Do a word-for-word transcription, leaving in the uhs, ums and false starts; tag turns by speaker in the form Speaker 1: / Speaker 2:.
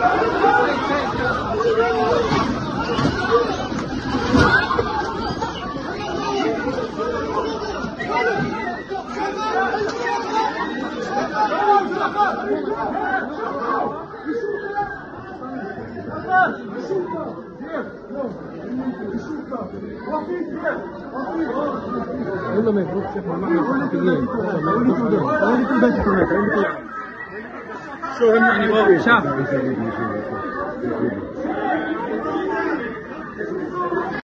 Speaker 1: والله ما يفرق شيخ والله شو هم يعني شاف